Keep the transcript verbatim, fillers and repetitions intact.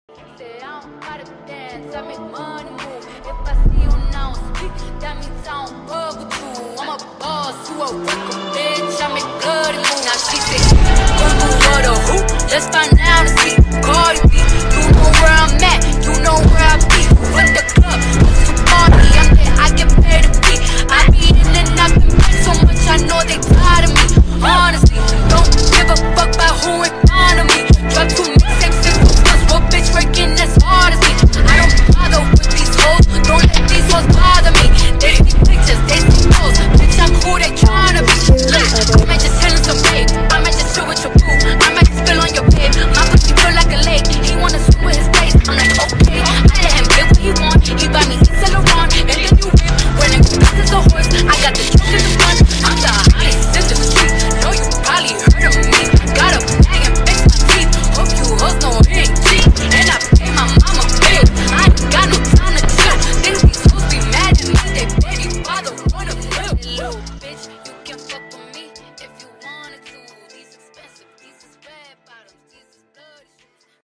Say I don't gotta dance, I make money move. If I see you now speak, that means I don't fuck with you. I'm a boss, you a fucking bitch, I make bloody move. Now she say, go do what a who? Let's find out and see. Cardi B.